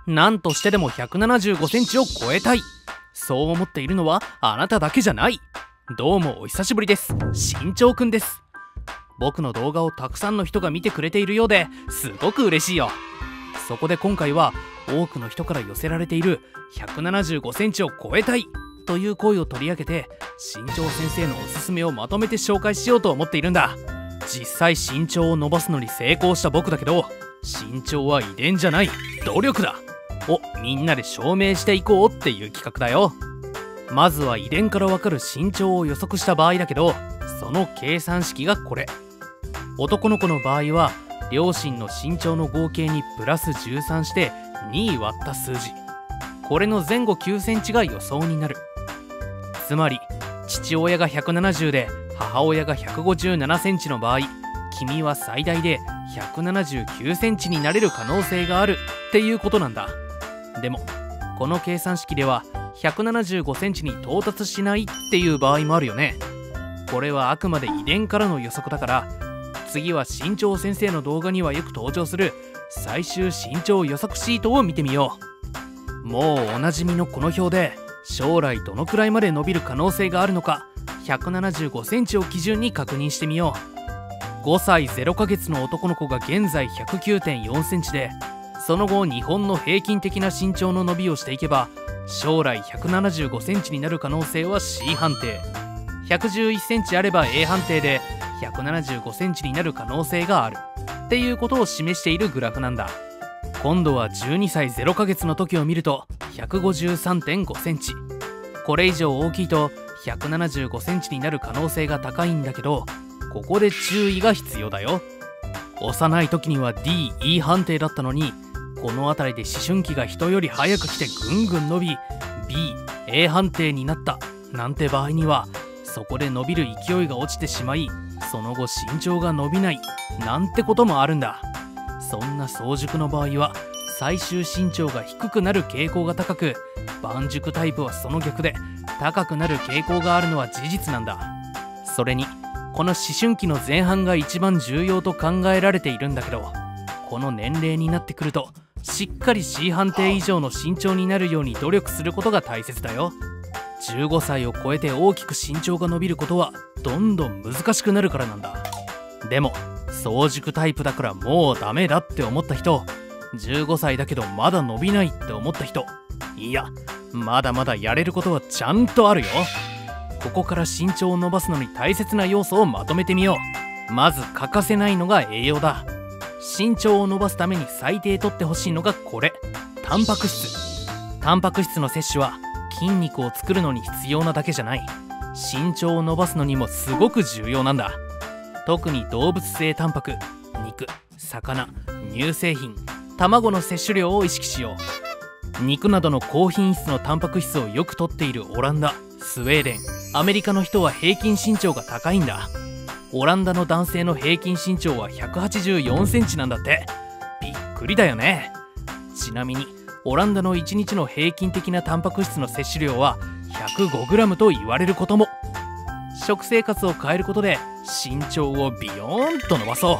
何としてでも175センチを超えたい。そう思っているのはあなただけじゃない。どうもお久しぶりです。身長くんです。僕の動画をたくさんの人が見てくれているようですごく嬉しいよ。そこで今回は多くの人から寄せられている175センチを超えたいという声を取り上げて、身長先生のおすすめをまとめて紹介しようと思っているんだ。実際身長を伸ばすのに成功した僕だけど、身長は遺伝じゃない努力だをみんなで証明していこうっていう企画だよ。まずは遺伝からわかる身長を予測した場合だけど、その計算式がこれ。男の子の場合は両親の身長の合計にプラス13して2割った数字、これの前後9センチが予想になる。つまり父親が170で母親が157センチの場合、君は最大で179センチになれる可能性があるっていうことなんだ。でもこの計算式では175センチに到達しないっていう場合もあるよね。これはあくまで遺伝からの予測だから、次は身長先生の動画にはよく登場する最終身長予測シートを見てみよう。もうおなじみのこの表で将来どのくらいまで伸びる可能性があるのか、175センチを基準に確認してみよう。5歳0ヶ月の男の子が現在 109.4 センチで、その後日本の平均的な身長の伸びをしていけば将来175センチになる可能性は C 判定、111センチあれば A 判定で175センチになる可能性があるっていうことを示しているグラフなんだ。今度は12歳0ヶ月の時を見ると 153.5 センチ。これ以上大きいと175センチになる可能性が高いんだけど、ここで注意が必要だよ。幼い時には D、E 判定だったのに、この辺りで思春期が人より早く来てぐんぐん伸び B、A 判定になったなんて場合には、そこで伸びる勢いが落ちてしまい、その後身長が伸びないなんてこともあるんだ。そんな早熟の場合は最終身長が低くなる傾向が高く、晩熟タイプはその逆で高くなる傾向があるのは事実なんだ。それにこの思春期の前半が一番重要と考えられているんだけど、この年齢になってくるとしっかり C 判定以上の身長になるように努力することが大切だよ。15歳を超えて大きく身長が伸びることはどんどん難しくなるからなんだ。でも早熟タイプだからもうダメだって思った人、15歳だけどまだ伸びないって思った人、いやまだまだやれることはちゃんとあるよ。ここから身長を伸ばすのに大切な要素をまとめてみよう。まず欠かせないのが栄養だ。身長を伸ばすために最低とってほしいのがこれ、タンパク質。タンパク質の摂取は筋肉を作るのに必要なだけじゃない、身長を伸ばすのにもすごく重要なんだ。特に動物性タンパク、肉、魚、乳製品、卵の摂取量を意識しよう。肉などの高品質のタンパク質をよく摂っているオランダ、スウェーデン、アメリカの人は平均身長が高いんだ。オランダの男性の平均身長は184センチなんだって。びっくりだよね。ちなみにオランダの1日の平均的なタンパク質の摂取量は 105g と言われることも。食生活を変えることで身長をビヨーンと伸ばそう。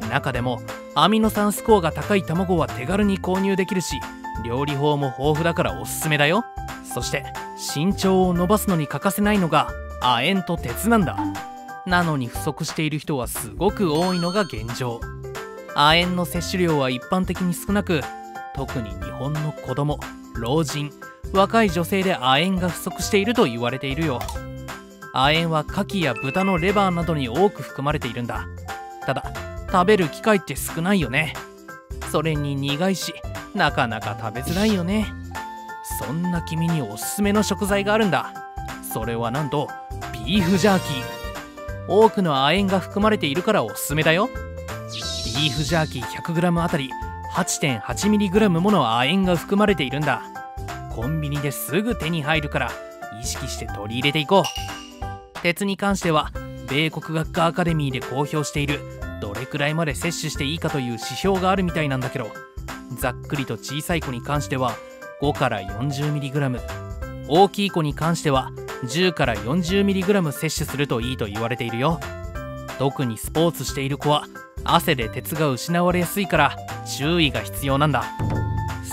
中でもアミノ酸スコアが高い卵は手軽に購入できるし、料理法も豊富だからおすすめだよ。そして身長を伸ばすのに欠かせないのが亜鉛と鉄なんだ。なのに不足している人はすごく多いのが現状。亜鉛の摂取量は一般的に少なく、特に日本の子供、老人、若い女性で亜鉛が不足していると言われているよ。亜鉛は牡蠣や豚のレバーなどに多く含まれているんだ。ただ食べる機会って少ないよね。それに苦いしなかなか食べづらいよね。そんな君におすすめの食材があるんだ。それはなんとビーフジャーキー。多くの亜鉛が含まれているからおすすめだよ。ビーフジャーキー 100g あたり 8.8mg もの亜鉛が含まれているんだ。コンビニですぐ手に入るから意識して取り入れていこう。鉄に関しては米国学科アカデミーで公表しているどれくらいまで摂取していいかという指標があるみたいなんだけど、ざっくりと小さい子に関しては5から 40mg、 大きい子に関しては10から 40mg 摂取するといいと言われているよ。特にスポーツしている子は汗で鉄が失われやすいから注意が必要なんだ。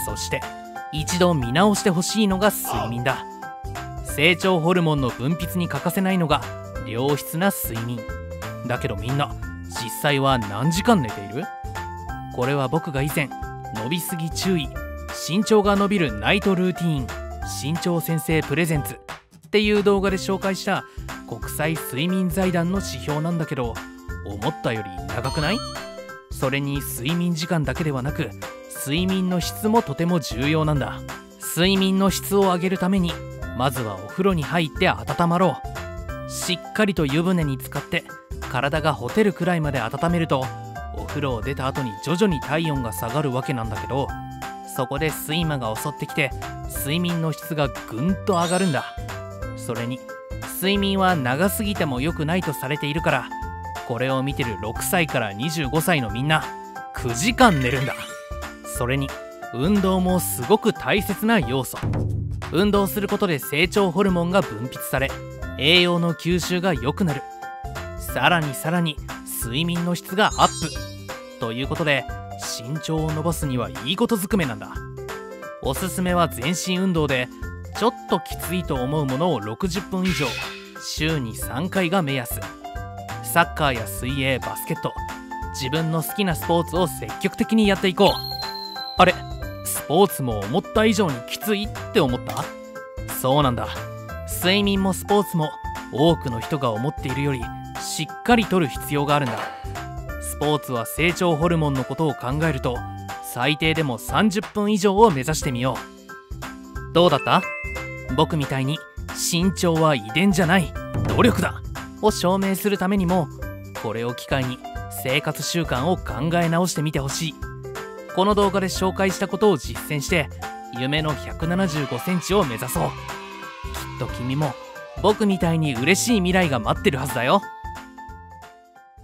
そして一度見直してほしいのが睡眠だ。成長ホルモンの分泌に欠かせないのが良質な睡眠だけど、みんな実際は何時間寝ている？これは僕が以前伸びすぎ注意、身長が伸びるナイトルーティーン身長先生プレゼンツっていう動画で紹介した国際睡眠財団の指標なんだけど、思ったより長くない？それに睡眠時間だけではなく睡眠の質もとても重要なんだ。睡眠の質を上げるためにまずはお風呂に入って温まろう。しっかりと湯船に浸かって体がほてるくらいまで温めると、お風呂を出た後に徐々に体温が下がるわけなんだけど、そこで睡魔が襲ってきて睡眠の質がぐんと上がるんだ。それに睡眠は長すぎても良くないとされているから、これを見てる6歳から25歳のみんな9時間寝るんだ。それに運動もすごく大切な要素。運動することで成長ホルモンが分泌され、栄養の吸収が良くなる。さらに睡眠の質がアップということで、身長を伸ばすにはいいことずくめなんだ。おすすめは全身運動で、ちょっときついと思うものを60分以上週に3回が目安。サッカーや水泳、バスケット、自分の好きなスポーツを積極的にやっていこう。あれ、スポーツも思った以上にきついって思った？そうなんだ。睡眠もスポーツも多くの人が思っているよりしっかりとる必要があるんだ。スポーツは成長ホルモンのことを考えると、最低でも30分以上を目指してみよう。どうだった？僕みたいに身長は遺伝じゃない、努力だを証明するためにも、これを機会に生活習慣を考え直してみてほしい。この動画で紹介したことを実践して夢の175センチを目指そう。きっと君も僕みたいに嬉しい未来が待ってるはずだよ。